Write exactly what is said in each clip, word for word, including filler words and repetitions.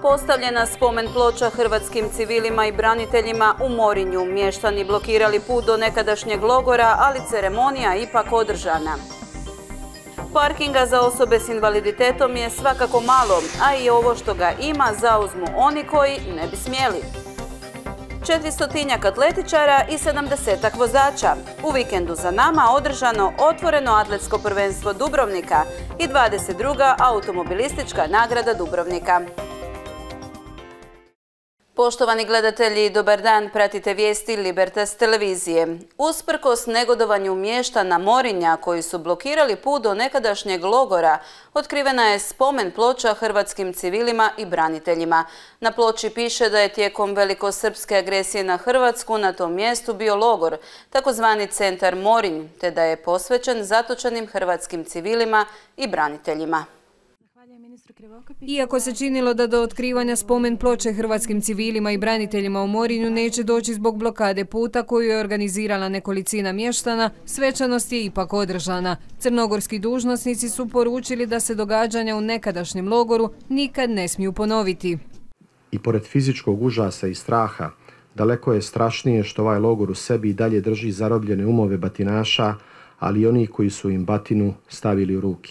Postavljena spomen ploča hrvatskim civilima i braniteljima u Morinju. Mještani blokirali put do nekadašnjeg logora, ali ceremonija ipak održana. Parkinga za osobe s invaliditetom je svakako malo, a i ovo što ga ima zauzmu oni koji ne bi smjeli. Četristotinjak atletičara i sedamdesetak vozača. U vikendu za nama održano otvoreno atletsko prvenstvo Dubrovnika i dvadeset druga automobilistička nagrada Dubrovnika. Poštovani gledatelji, dobar dan, pratite vijesti Libertas televizije. Usprkos negodovanju mještana Morinja koji su blokirali put do nekadašnjeg logora, otkrivena je spomen ploča hrvatskim civilima i braniteljima. Na ploči piše da je tijekom velikosrpske agresije na Hrvatsku na tom mjestu bio logor, takozvani centar Morinj, te da je posvećen zatočenim hrvatskim civilima i braniteljima. Iako se činilo da do otkrivanja spomen ploče hrvatskim civilima i braniteljima u Morinju neće doći zbog blokade puta koju je organizirala nekolicina mještana, svečanost je ipak održana. Crnogorski dužnosnici su poručili da se događanja u nekadašnjem logoru nikad ne smiju ponoviti. I pored fizičkog užasa i straha, daleko je strašnije što ovaj logor u sebi i dalje drži zarobljene umove batinaša, ali i onih koji su im batinu stavili u ruke.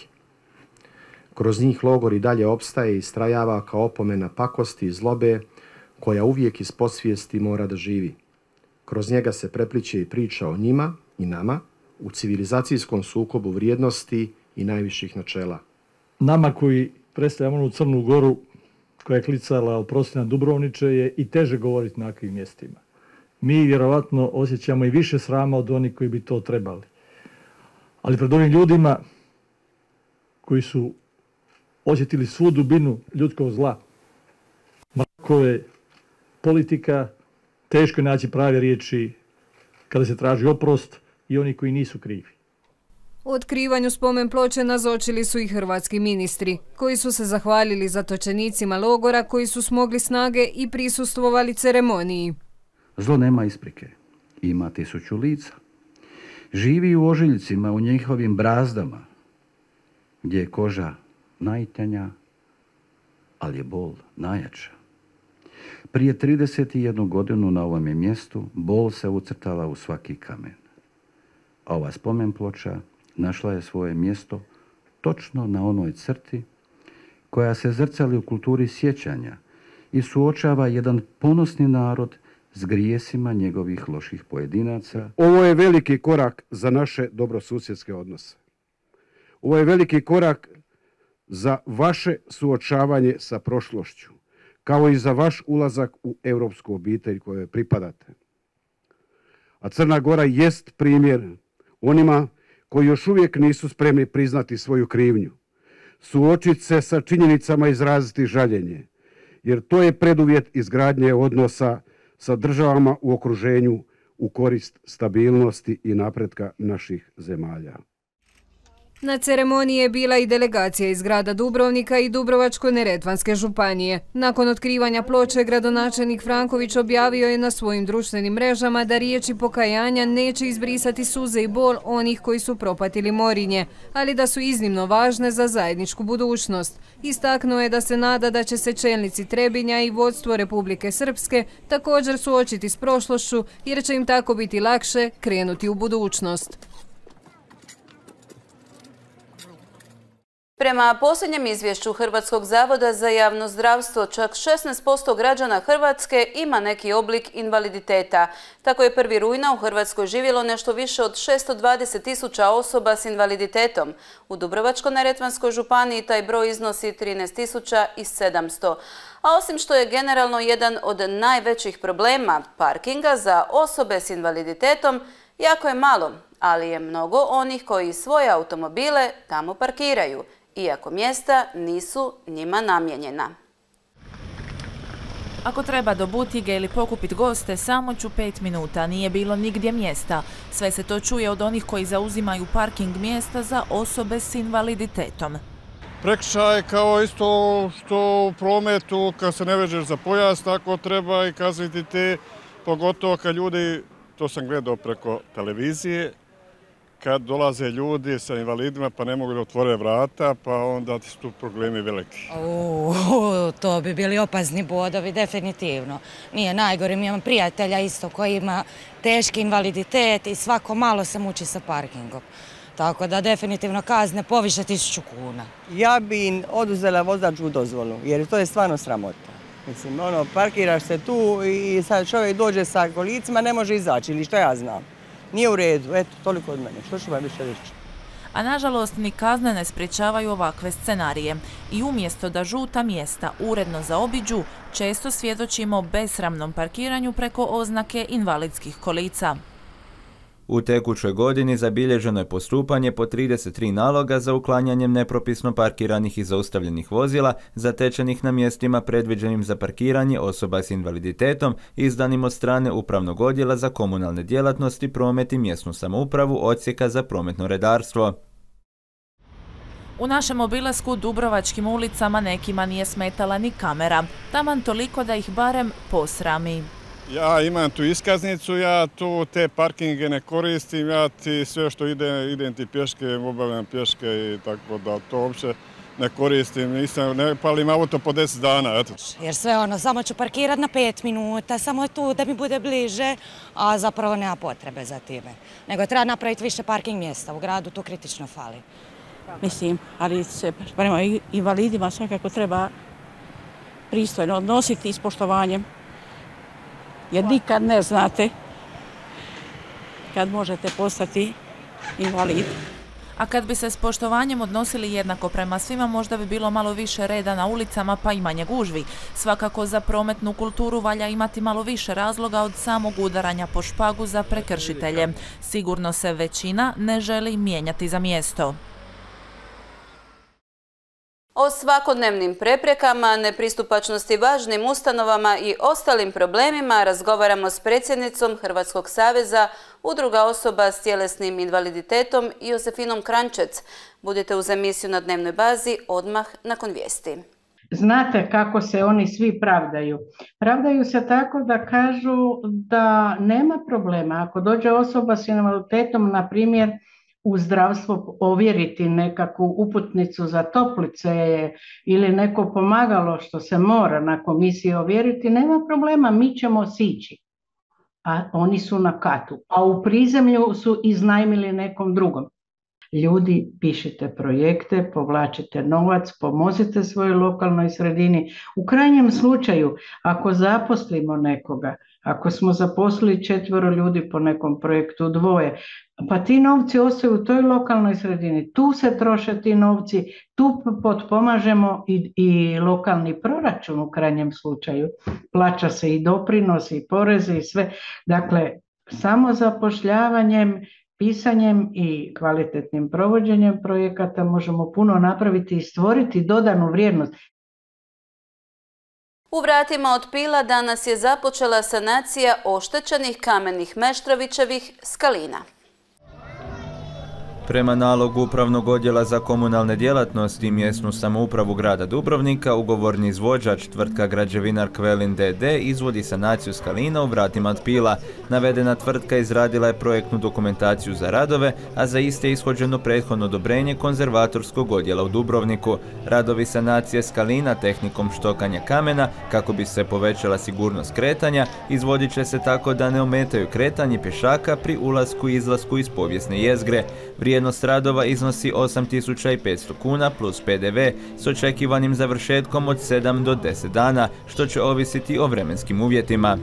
Kroz njih logor i dalje opstaje i istrajava kao opomena pakosti i zlobe koja uvijek iz podsvijesti mora da živi. Kroz njega se prepliče i priča o njima i nama u civilizacijskom sukobu vrijednosti i najviših načela. Nama koji predstavljamo onu Crnu Goru koja je klicala oprosti nam Dubrovniče je i teže govoriti na takvim mjestima. Mi vjerovatno osjećamo i više srama od onih koji bi to trebali. Ali pred ovim ljudima koji su osjetili svu dubinu ljudskog zla, mrakove, politika, teško je naći prave riječi kada se traži oprost i oni koji nisu krivi. U otkrivanju spomen ploče nazočili su i hrvatski ministri, koji su se zahvalili zatočenicima logora koji su smogli snage i prisustvovali ceremoniji. Zlo nema isprike, ima tisuću lica. Živi u ožiljcima, u njihovim brazdama, gdje je koža najtanja, ali je bol najjača. Prije trideset jednu godinu na ovom je mjestu bol se ucrtala u svaki kamen. A ova spomen ploča našla je svoje mjesto točno na onoj crti koja se zrcali u kulturi sjećanja i suočava jedan ponosni narod s grijesima njegovih loših pojedinaca. Ovo je veliki korak za naše dobrosusjedske odnose. Ovo je veliki korak za vaše suočavanje sa prošlošću, kao i za vaš ulazak u europsku obitelj kojoj pripadate. A Crna Gora jest primjer onima koji još uvijek nisu spremni priznati svoju krivnju, suočiti se sa činjenicama i izraziti žaljenje, jer to je preduvjet izgradnje odnosa sa državama u okruženju u korist stabilnosti i napretka naših zemalja. Na ceremoniji je bila i delegacija iz grada Dubrovnika i Dubrovačko-neretvanske županije. Nakon otkrivanja ploče, gradonačelnik Franković objavio je na svojim društvenim mrežama da riječi pokajanja neće izbrisati suze i bol onih koji su propatili Morinje, ali da su iznimno važne za zajedničku budućnost. Istaknuo je da se nada da će se čelnici Trebinja i vodstvo Republike Srpske također suočiti s prošlošću, jer će im tako biti lakše krenuti u budućnost. Prema posljednjem izvješću Hrvatskog zavoda za javno zdravstvo, čak šesnaest posto građana Hrvatske ima neki oblik invaliditeta. Tako je prvog rujna u Hrvatskoj živjelo nešto više od šesto dvadeset tisuća osoba s invaliditetom. U Dubrovačko-neretvanskoj županiji taj broj iznosi trinaest tisuća sedamsto. A osim što je generalno jedan od najvećih problema parkinga za osobe s invaliditetom, jako je malo, ali je mnogo onih koji svoje automobile tamo parkiraju, iako mjesta nisu njima namijenjena. Ako treba do butige ili pokupiti goste, samo ću pet minuta, nije bilo nigdje mjesta. Sve se to čuje od onih koji zauzimaju parking mjesta za osobe s invaliditetom. Prekršaj kao isto što u prometu, kad se ne vežeš za pojas, tako treba i kazniti te, pogotovo kad ljudi, to sam gledao preko televizije, kad dolaze ljudi sa invalidima pa ne mogu da otvore vrata, pa onda su tu problemi veliki. O, to bi bili opazni bodovi, definitivno. Nije najgore, mi imam prijatelja isto koji ima teški invaliditet i svako malo se muči sa parkingom. Tako da definitivno kazne poviše tisuću kuna. Ja bi im oduzela vozačku dozvolu, jer to je stvarno sramota. Mislim, ono, parkiraš se tu i sad čovjek dođe sa kolicima, ne može izaći, ili što ja znam. Nije u redu, eto, toliko od mene. Što ću vam više reći? A nažalost ni kazne ne sprječavaju ovakve scenarije. I umjesto da žuta mjesta uredno zaobiđu, često svjedočimo besramnom parkiranju preko oznake invalidskih kolica. U tekućoj godini zabilježeno je postupanje po trideset tri naloga za uklanjanjem nepropisno parkiranih i zaustavljenih vozila zatečenih na mjestima predviđenim za parkiranje osoba s invaliditetom izdanim od strane Upravnog odjela za komunalne djelatnosti, promet i mjesnu samoupravu odsjeka za prometno redarstvo. U našem obilasku Dubrovačkim ulicama nekima nije smetala ni kamera, taman toliko da ih barem posrami. Ja imam tu iskaznicu, ja tu te parkinge ne koristim, ja ti sve što ide, idem ti pješke, obavljam pješke i tako da to uopće ne koristim, nisam, ne palim auto po deset dana, eto. Jer sve ono, samo ću parkirat na pet minuta, samo je tu da mi bude bliže, a zapravo nema potrebe za time. Nego treba napraviti više parking mjesta, u gradu tu kritično fali. Mislim, ali se prema invalidima svakako treba pristojno odnositi s poštovanjem. Jer nikad ne znate kad možete postati invalid. A kad bi se s poštovanjem odnosili jednako prema svima, možda bi bilo malo više reda na ulicama pa i manje gužvi. Svakako za prometnu kulturu valja imati malo više razloga od samog udaranja po špagu za prekršitelje. Sigurno se većina ne želi mijenjati za mjesto. O svakodnevnim preprekama, nepristupačnosti važnim ustanovama i ostalim problemima razgovaramo s predsjednicom Hrvatskog saveza udruga osoba s tjelesnim invaliditetom Josefinom Kranjčec. Budite uz emisiju Na dnevnoj bazi odmah nakon vijesti. Znate kako se oni svi pravdaju. Pravdaju se tako da kažu da nema problema. Ako dođe osoba s invaliditetom, na primjer, u zdravstvo ovjeriti nekakvu uputnicu za toplice ili neko pomagalo što se mora na komisiji ovjeriti, nema problema, mi ćemo sići. A oni su na katu, a u prizemlju su iznajmili nekom drugom. Ljudi, pišite projekte, povlačite novac, pomozite svojoj lokalnoj sredini. U krajnjem slučaju, ako zaposlimo nekoga, ako smo zaposlili četvoro ljudi po nekom projektu, dvoje, pa ti novci ostaju u toj lokalnoj sredini, tu se troše ti novci, tu potpomažemo i, i lokalni proračun u krajnjem slučaju. Plaća se i doprinosi, i porezi i sve. Dakle, samo zapošljavanjem, pisanjem i kvalitetnim provođenjem projekata možemo puno napraviti i stvoriti dodanu vrijednost. U vratima od Pila danas je započela sanacija oštećenih kamenih Meštrovićevih skalina. Prema nalogu Upravnog odjela za komunalne djelatnosti i mjesnu samoupravu grada Dubrovnika, ugovorni izvođač tvrtka Građevinar Kvelin d d izvodi sanaciju skalina u vratima od Pila. Navedena tvrtka izradila je projektnu dokumentaciju za radove, a za iste je ishođeno prethodno odobrenje konzervatorskog odjela u Dubrovniku. Radovi sanacije skalina tehnikom štokanja kamena, kako bi se povećala sigurnost kretanja, izvodit će se tako da ne ometaju kretanje pješaka pri ulasku i izlasku iz povijesne jezgre. Vrijednost radova iznosi osam tisuća petsto kuna plus pe de ve s očekivanim završetkom od sedam do deset dana, što će ovisiti o vremenskim uvjetima.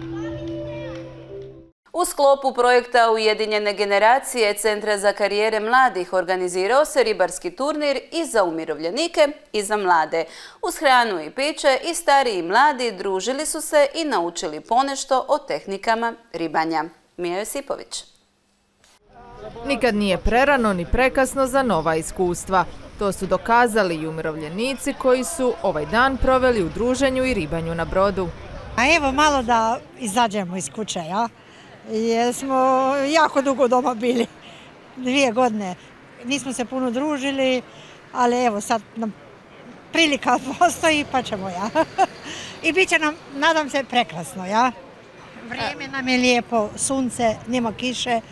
U sklopu projekta Ujedinjene generacije Centra za karijere mladih organizirao se ribarski turnir i za umirovljenike i za mlade. Uz hranu i piće i stariji i mladi družili su se i naučili ponešto o tehnikama ribanja. Mija Josipović. Nikad nije prerano ni prekasno za nova iskustva. To su dokazali i umirovljenici koji su ovaj dan proveli u druženju i ribanju na brodu. A evo malo da izađemo iz kuće, ja? Jer smo jako dugo doma bili, dvije godine. Nismo se puno družili, ali evo sad nam prilika postoji pa ćemo, ja. I bit će nam, nadam se, prekrasno, ja. Vrijeme nam je lijepo, sunce, nema kiše.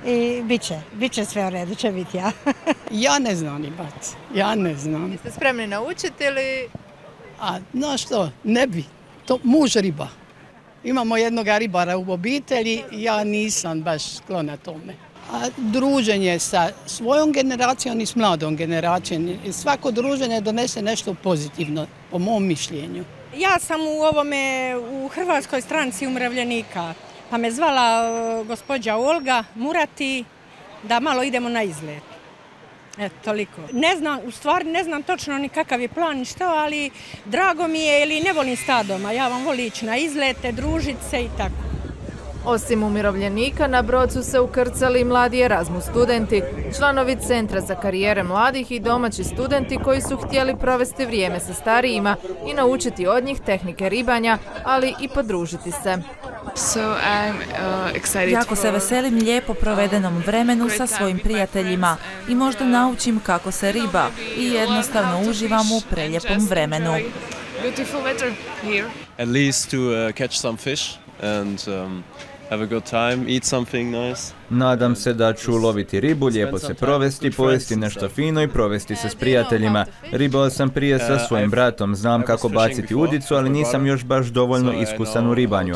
i bit će, bit će sve u redu, će biti ja. Ja ne znam ribat, ja ne znam. Jeste spremni naučiti ili? A, znaš što, ne bi, to muž riba. Imamo jednog ribara u obitelji, ja nisam baš sklona tome. A druženje sa svojom generacijom i s mladom generacijom, svako druženje donese nešto pozitivno, po mom mišljenju. Ja sam u ovome, u Hrvatskoj stranci umirovljenika, pa me zvala gospođa Olga Murati da malo idemo na izlet. Eto, toliko. Ne znam, u stvari ne znam točno ni kakav je plan ni što, ali drago mi je, ili ne volim stadoma, ja vam volim ići na izlete, družiti se i tako. Osim umirovljenika, na brod su se ukrcali i mladi Erasmus studenti, članovi Centra za karijere mladih i domaći studenti koji su htjeli provesti vrijeme sa starijima i naučiti od njih tehnike ribanja, ali i podružiti se. So I'm, uh, excited jako se veselim lijepo provedenom vremenu sa svojim prijateljima i možda naučim kako se riba i jednostavno uživam u preljepom vremenu. Beautiful weather here. At least to uh, catch some fish and um, have a good time, eat something nice. Nadam se da ću loviti ribu, lijepo se provesti, pojesti nešto fino i provesti se s prijateljima. Ribao sam prije sa svojim bratom, znam kako baciti udicu, ali nisam još baš dovoljno iskusan u ribanju.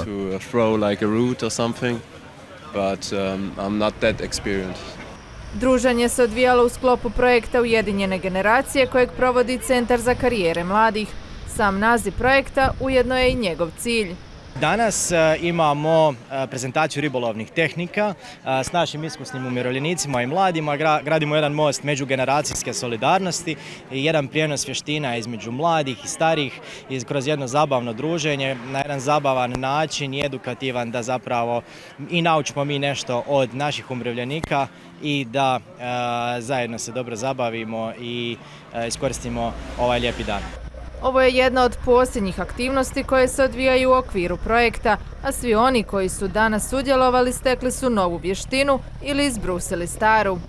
Druženje se odvijalo u sklopu projekta Ujedinjene generacije kojeg provodi Centar za karijere mladih. Sam naziv projekta ujedno je i njegov cilj. Danas imamo prezentaciju ribolovnih tehnika s našim iskusnim umirovljenicima i mladima. Gradimo jedan most međugeneracijske solidarnosti i jedan prijenos vještina između mladih i starih kroz jedno zabavno druženje na jedan zabavan način i edukativan da zapravo i naučimo mi nešto od naših umirovljenika i da zajedno se dobro zabavimo i iskoristimo ovaj lijepi dan. Ovo je jedna od posljednjih aktivnosti koje se odvijaju u okviru projekta, a svi oni koji su danas sudjelovali stekli su novu vještinu ili izbrusili staru.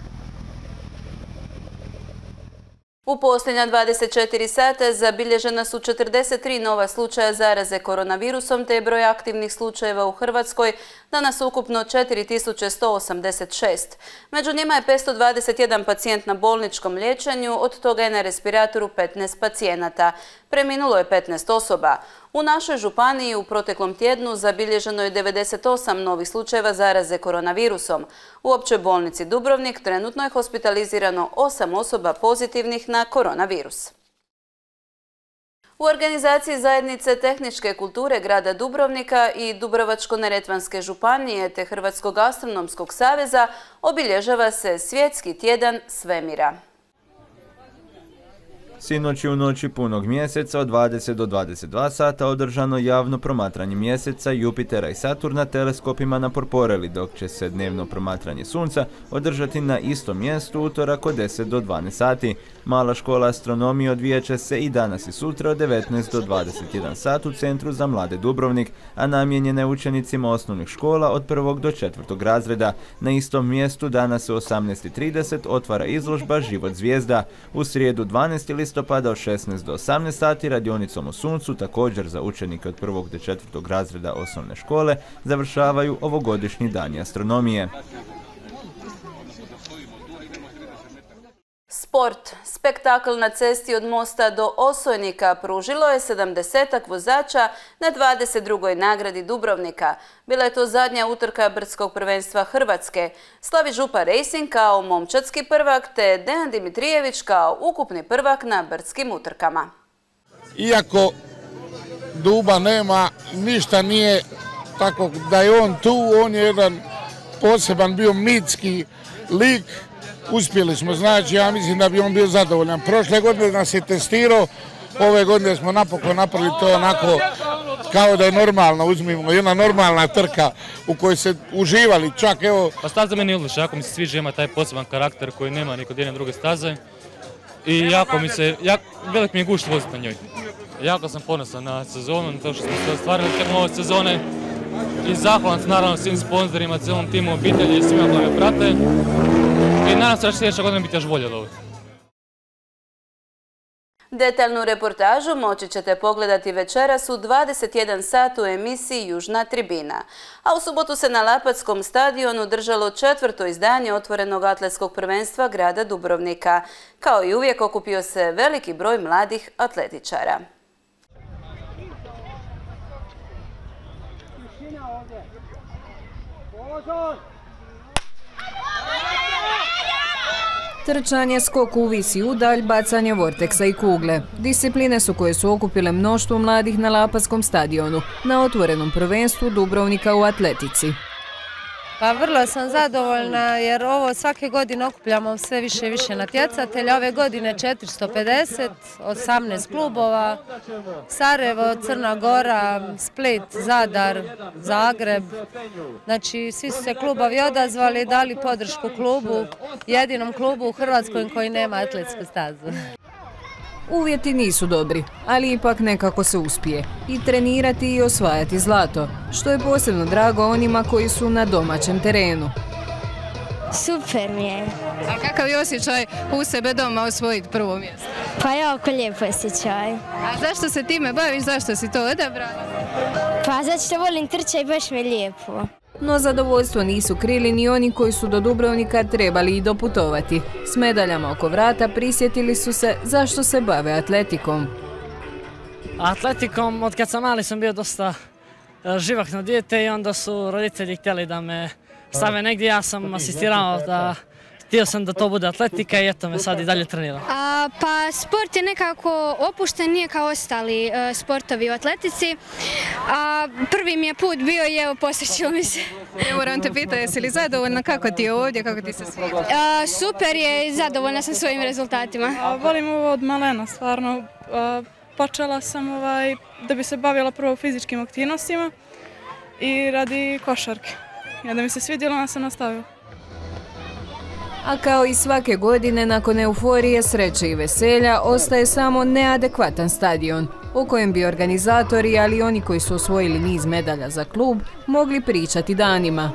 U posljednja dvadeset četiri sata zabilježena su četrdeset tri nova slučaja zaraze koronavirusom, te je broj aktivnih slučajeva u Hrvatskoj danas ukupno četiri tisuće sto osamdeset šest. Među njima je petsto dvadeset jedan pacijent na bolničkom liječenju, od toga je na respiratoru petnaest pacijenata. Preminulo je petnaest osoba. U našoj županiji u proteklom tjednu zabilježeno je devedeset osam novih slučajeva zaraze koronavirusom. U općoj bolnici Dubrovnik trenutno je hospitalizirano osam osoba pozitivnih na koronavirus. U organizaciji Zajednice tehničke kulture grada Dubrovnika i Dubrovačko-neretvanske županije te Hrvatskog astronomskog saveza obilježava se Svjetski tjedan svemira. Sinoć u noći punog mjeseca od dvadeset do dvadeset dva sata održano javno promatranje mjeseca, Jupitera i Saturna teleskopima na Porporeli, dok će se dnevno promatranje sunca održati na istom mjestu utorak od deset do dvanaest sati. Mala škola astronomije odvijat će se i danas i sutra od devetnaest do dvadeset jedan sat u Centru za mlade Dubrovnik, a namijenjena je učenicima osnovnih škola od prvog do četvrtog razreda. Na istom mjestu danas u osamnaest i trideset otvara izložba Život zvijezda. U srijedu dvanaestog listopada od šesnaest do osamnaest sati radionicom o suncu, također za učenike od prvog do četvrtog razreda osnovne škole, završavaju ovogodišnji dani astronomije. Sport. Spektakl na cesti od mosta do Osojnika pružilo je sedamdesetak vozača na dvadeset drugoj nagradi Dubrovnika. Bila je to zadnja utrka brdskog prvenstva Hrvatske. Slavi Župa Racing kao momčadski prvak te Dejan Dimitrijević kao ukupni prvak na brdskim utrkama. Iako Duba nema, ništa nije tako da je on tu, on je jedan poseban bio mitski lik. Uspjeli smo, znači ja mislim da bi on bio zadovoljan. Prošle godine nas je testirao, ove godine smo napokon napravili to onako kao da je normalno, uzmimo jedna normalna trka u kojoj se uživali, čak evo... Pa staza meni je odlična, jako mi se sviđa, ima taj poseban karakter koji nema ni kod jedne druge staze i jako mi se, jak, velik mi je gušt voziti na njoj. Jako sam ponosan na sezonu, na to što smo se ostvarili tijekom ove sezone i zahvalan sam naravno svim sponzorima, cijelom timu obitelji i svima koji me prate. I nadam se da će sljedeća godina biti još bolje od ovog. Detaljnu reportažu moći ćete pogledati večeras u dvadeset jedan sat u emisiji Južna tribina. A u subotu se na Lapatskom stadionu držalo četvrto izdanje otvorenog atletskog prvenstva grada Dubrovnika. Kao i uvijek okupio se veliki broj mladih atletičara. Trčanje, skok u vis i udalj, bacanje vorteksa i kugle. Discipline su koje su okupile mnoštvo mladih na Lapatskom stadionu, na otvorenom prvenstvu Dubrovnika u atletici. Pa vrlo sam zadovoljna jer ovo svake godine okupljamo sve više i više natjecatelja. Ove godine četiristo pedeset, osamnaest klubova, Sarajevo, Crna Gora, Split, Zadar, Zagreb. Znači svi su se klubovi odazvali i dali podršku klubu, jedinom klubu u Hrvatskoj koji nema atletsku stazu. Uvjeti nisu dobri, ali ipak nekako se uspije i trenirati i osvajati zlato, što je posebno drago onima koji su na domaćem terenu. Super mi je. A kakav je osjećaj u sebe doma osvojiti prvo mjesto? Pa jako lijep osjećaj. A zašto se time baviš, zašto si to odabrala? Pa zato što volim trčati i baš mi je lijepo. No zadovoljstvo nisu krili ni oni koji su do Dubrovnika trebali i doputovati. S medaljama oko vrata prisjetili su se zašto se bave atletikom. Atletikom, od kad sam mali sam bio dosta živahno dijete i onda su roditelji htjeli da me stave negdje. Ja sam asistirao da htio sam da to bude atletika i eto me sad i dalje treniram. A, pa sport je nekako opušten, nije kao ostali uh, sportovi u atletici. A, prvi mi je put bio i evo posvećilo mi se. Ja moram te pitati, jesi li zadovoljna kako ti je ovdje, kako ti se sviđa? A, super je i zadovoljna sam svojim rezultatima. A, volim ovo od malena, stvarno. A, počela sam ovaj, da bi se bavila prvo fizičkim aktivnostima i radi košarke. I onda mi se svidjelo, onda sam nastavila. A kao i svake godine, nakon euforije, sreće i veselja, ostaje samo neadekvatan stadion, o kojem bi organizatori, ali i oni koji su osvojili niz medalja za klub, mogli pričati danima.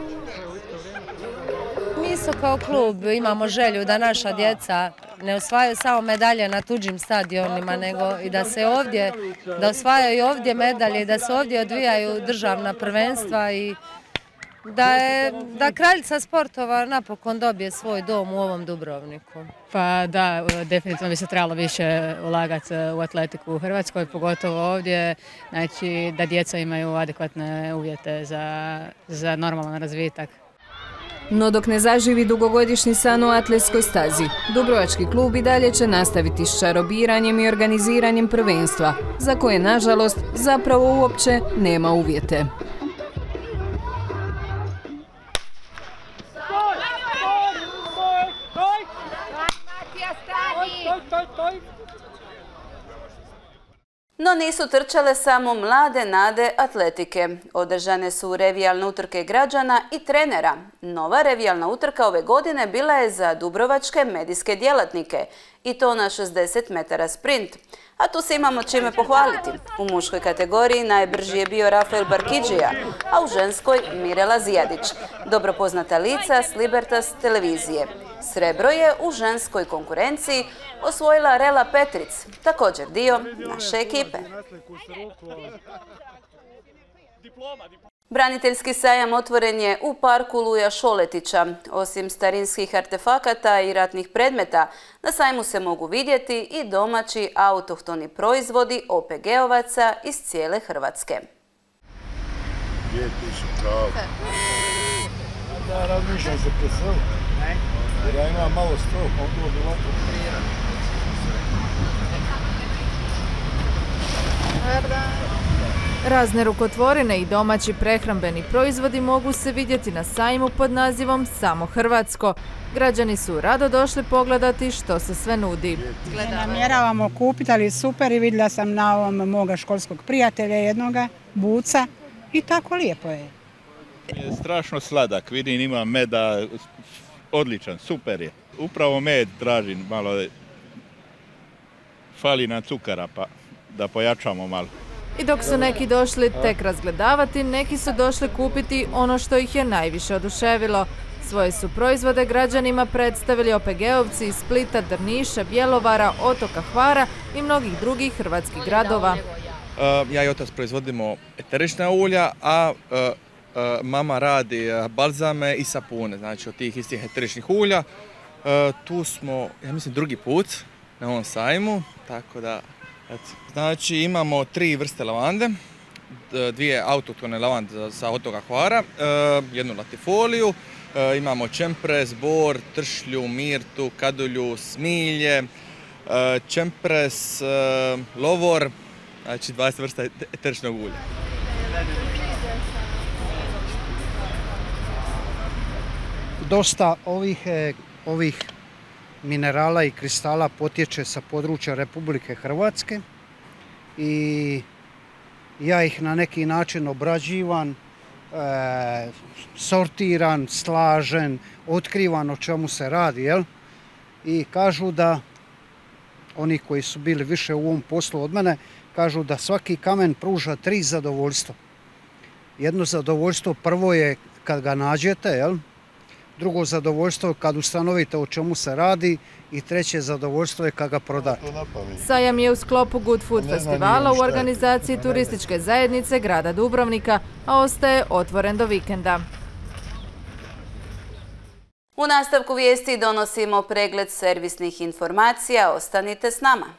Mi su kao klub imamo želju da naša djeca ne osvajaju samo medalje na tuđim stadionima, nego i da se ovdje, da osvajaju ovdje medalje i da se ovdje odvijaju državna prvenstva i Da, je, da kraljica sportova napokon dobije svoj dom u ovom Dubrovniku. Pa da, definitivno bi se trebalo više ulagati u atletiku u Hrvatskoj, pogotovo ovdje, znači da djeca imaju adekvatne uvjete za, za normalan razvitak. No dok ne zaživi dugogodišnji san o atletskoj stazi, Dubrovački klub i dalje će nastaviti s čarobiranjem i organiziranjem prvenstva, za koje, nažalost, zapravo uopće nema uvjete. No nisu trčale samo mlade nade atletike. Održane su revijalne utrke građana i trenera. Nova revijalna utrka ove godine bila je za dubrovačke medijske djelatnike i to na šezdeset metara sprint. A tu se imamo čime pohvaliti. U muškoj kategoriji najbrži je bio Rafael Barkidžija, a u ženskoj Mirela Zijadić, dobro poznata lica s Libertas televizije. Srebro je u ženskoj konkurenciji osvojila Rela Petric, također dio naše ekipe. Braniteljski sajam otvoren je u parku Luja Šoletića. Osim starinskih artefakata i ratnih predmeta, na sajmu se mogu vidjeti i domaći autohtoni proizvodi O P G-ovaca iz cijele Hrvatske. Gdje piše pravo? Da, razmišljam se preseliti. Jer ja imam malo strop, a bilo bi lako. Razne rukotvorine i domaći prehrambeni proizvodi mogu se vidjeti na sajmu pod nazivom Samo Hrvatsko. Građani su rado došli pogledati što se sve nudi. Namjeravamo kupiti, ali super, i vidjela sam na ovom moga školskog prijatelja jednoga, Buca, i tako lijepo je. Je strašno sladak, vidim ima meda, odličan, super je. Upravo med tražim malo, fali nam cukara pa da pojačamo malo. I dok su neki došli tek razgledavati, neki su došli kupiti ono što ih je najviše oduševilo. Svoje su proizvode građanima predstavili O P G-ovci iz Splita, Drniša, Bjelovara, Otoka Hvara i mnogih drugih hrvatskih gradova. Ja i otac proizvodimo eterična ulja, a mama radi balzame i sapune, znači od tih istih eteričnih ulja. Tu smo, ja mislim, drugi put na ovom sajmu, tako da, eto. Znači imamo tri vrste lavande, dvije autohtone lavande sa Otoka Hvara, jednu latifoliju, imamo čempres, bor, tršlju, mirtu, kadulju, smilje, čempres, lovor, znači dvadeset vrsta eteričnog ulja. Dosta ovih, ovih minerala i kristala potječe sa područja Republike Hrvatske i ja ih na neki način obrađivan, e, sortiran, slažen, otkrivan o čemu se radi, jel? I kažu da oni koji su bili više u ovom poslu od mene, kažu da svaki kamen pruža tri zadovoljstva. Jedno zadovoljstvo prvo je kad ga nađete, jel? Drugo zadovoljstvo je kad ustanovite o čemu se radi i treće zadovoljstvo je kad ga prodate. Sajam je u sklopu Good Food festivala u organizaciji turističke zajednice grada Dubrovnika, a ostaje otvoren do vikenda. U nastavku vijesti donosimo pregled servisnih informacija. Ostanite s nama.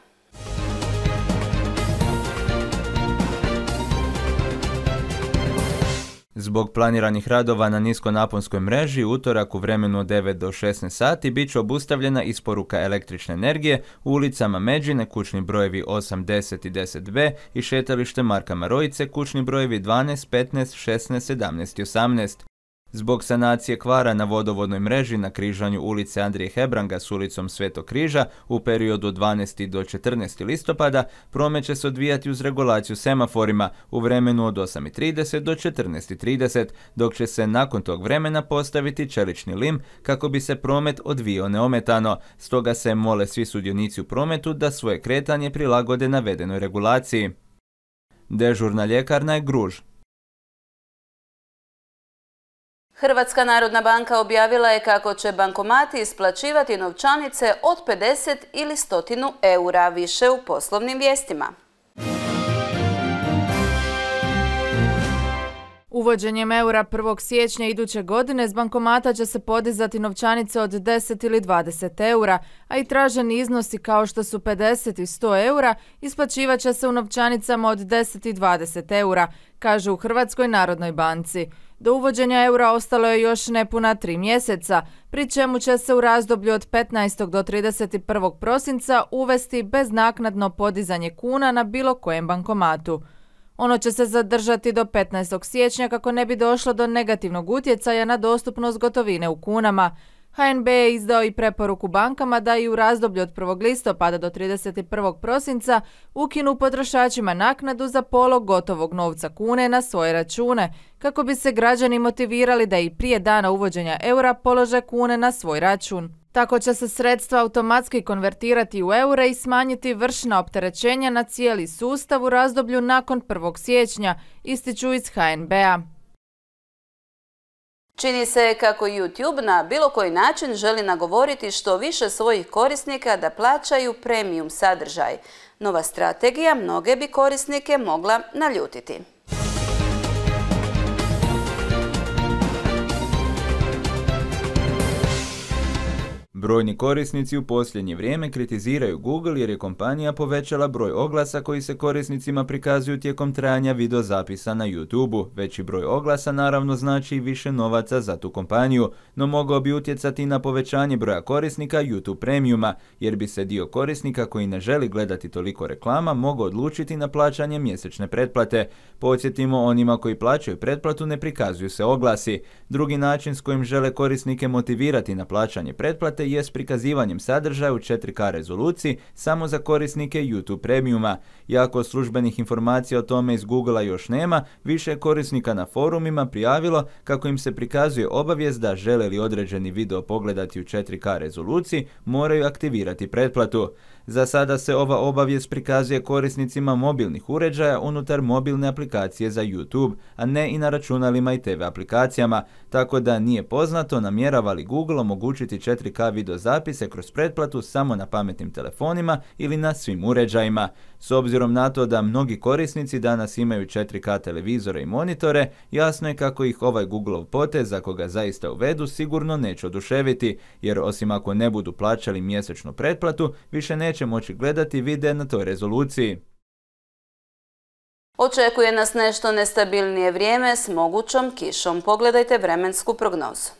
Zbog planiranih radova na niskonaponskoj mreži, utorak u vremenu od devet do šesnaest sati bit će obustavljena isporuka električne energije u ulicama Međine, kućni brojevi osam, deset i deset be i šetalište Marka Marojice, kućni brojevi dvanaest, petnaest, šesnaest, sedamnaest i osamnaest. Zbog sanacije kvara na vodovodnoj mreži na križanju ulice Andrije Hebranga s ulicom Svetog Križa u periodu od dvanaestog do četrnaestog listopada promet će se odvijati uz regulaciju semaforima u vremenu od osam i trideset do četrnaest i trideset, dok će se nakon tog vremena postaviti čelični lim kako bi se promet odvijao neometano. Stoga se mole svi sudionici u prometu da svoje kretanje prilagode navedenoj regulaciji. Dežurna ljekarna je Gruž. Hrvatska narodna banka objavila je kako će bankomati isplaćivati novčanice od pedeset ili sto eura, više u poslovnim vijestima. Uvođenjem eura prvog siječnja iduće godine s bankomata će se podizati novčanice od deset ili dvadeset eura, a i traženi iznosi kao što su pedeset i sto eura isplaćivat će se u novčanicama od deset i dvadeset eura, kaže u Hrvatskoj narodnoj banci. Do uvođenja eura ostalo je još nepuna tri mjeseca, pri čemu će se u razdoblju od petnaestog do trideset prvog prosinca uvesti beznaknadno podizanje kuna na bilo kojem bankomatu. Ono će se zadržati do petnaestog siječnja kako ne bi došlo do negativnog utjecaja na dostupnost gotovine u kunama. H N B je izdao i preporuku bankama da i u razdoblju od prvog listopada do trideset prvog prosinca ukinu potrošačima naknadu za polog gotovog novca kune na svoje račune, kako bi se građani motivirali da i prije dana uvođenja eura polože kune na svoj račun. Tako će se sredstva automatski konvertirati u eure i smanjiti vršna opterećenja na cijeli sustav u razdoblju nakon prvog siječnja, ističu iz H N B-a. Čini se kako YouTube na bilo koji način želi nagovoriti što više svojih korisnika da plaćaju premium sadržaj. Nova strategija mnoge bi korisnike mogla naljutiti. Brojni korisnici u posljednje vrijeme kritiziraju Google jer je kompanija povećala broj oglasa koji se korisnicima prikazuju tijekom trajanja videozapisa na YouTubeu. Veći broj oglasa naravno znači i više novaca za tu kompaniju, no mogao bi utjecati na povećanje broja korisnika YouTube Premiuma, jer bi se dio korisnika koji ne želi gledati toliko reklama mogao odlučiti na plaćanje mjesečne pretplate. Podsjetimo, onima koji plaćaju pretplatu ne prikazuju se oglasi. Drugi način s kojim žele korisnike motivirati na plaćanje pretplate je s prikazivanjem sadržaja u četiri K rezoluciji samo za korisnike YouTube Premiuma. Iako službenih informacija o tome iz Googlea još nema, više korisnika na forumima prijavilo kako im se prikazuje obavijest da žele li određeni video pogledati u četiri K rezoluciji, moraju aktivirati pretplatu. Za sada se ova obavijest prikazuje korisnicima mobilnih uređaja unutar mobilne aplikacije za YouTube, a ne i na računalima i te ve aplikacijama, tako da nije poznato namjerava li Google omogućiti četiri ka videozapise kroz pretplatu samo na pametnim telefonima ili na svim uređajima. S obzirom na to da mnogi korisnici danas imaju četiri ka televizore i monitore, jasno je kako ih ovaj Googleov potez, ako ga zaista uvedu, sigurno neće oduševiti, jer osim ako ne budu plaćali mjesečnu pretplatu, više neće moći gledati videe na toj rezoluciji. Očekuje nas nešto nestabilnije vrijeme s mogućom kišom. Pogledajte vremensku prognozu.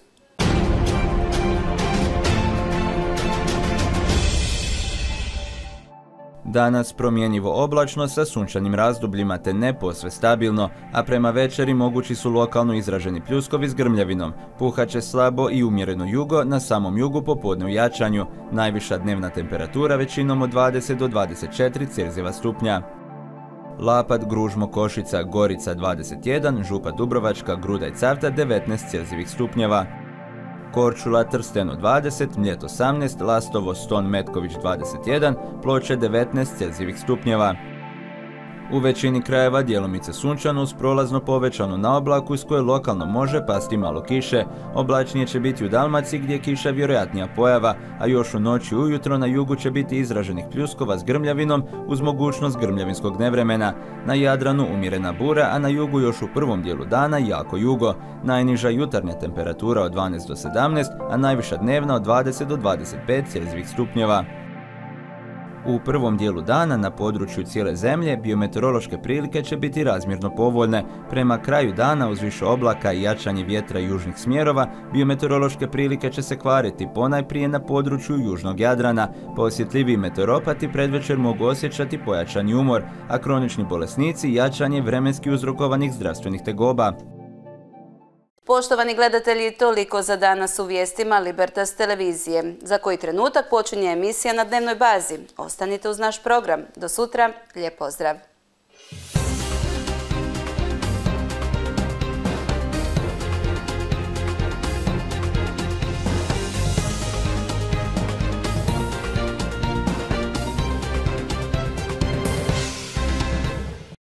Danas promjenjivo oblačno sa sunčanim razdobljima te ne posve stabilno, a prema večeri mogući su lokalno izraženi pljuskovi s grmljavinom. Puhaće slabo i umjereno jugo, na samom jugu popodne u jačanju. Najviša dnevna temperatura većinom od dvadeset do dvadeset četiri Celzijeva stupnja. Lapad, Gružmo, Košica, Gorica dvadeset jedan, Župa Dubrovačka, Gruda i Cavtat devetnaest Celzijevih stupnjeva. Korčula, Trsteno dvadeset, Mljet osamnaest, Lastovo, Ston, Metković dvadeset jedan, Ploče devetnaest Celzijevih stupnjeva. U većini krajeva djelomice sunčano uz prolazno povećano na oblaku iz koje lokalno može pasti malo kiše. Oblačnije će biti u Dalmaciji gdje je kiša vjerojatnija pojava, a još u noći ujutro na jugu će biti izraženih pljuskova s grmljavinom uz mogućnost grmljavinskog nevremena. Na Jadranu umjerena bura, a na jugu još u prvom dijelu dana jako jugo. Najniža jutarnja temperatura od dvanaest do sedamnaest, a najviša dnevna od dvadeset do dvadeset pet Celzijevih stupnjeva. U prvom dijelu dana na području cijele zemlje biometeorološke prilike će biti razmjerno povoljne. Prema kraju dana uz više oblaka i jačanje vjetra južnih smjerova, biometeorološke prilike će se kvariti ponajprije na području južnog Jadrana. Posjetljiviji meteoropati predvečer mogu osjećati pojačani umor, a kronični bolesnici jačanje vremenski uzrokovanih zdravstvenih tegoba. Poštovani gledatelji, toliko za danas u vijestima Libertas televizije. Za koji trenutak počinje emisija na dnevnoj bazi. Ostanite uz naš program. Do sutra, lijep pozdrav!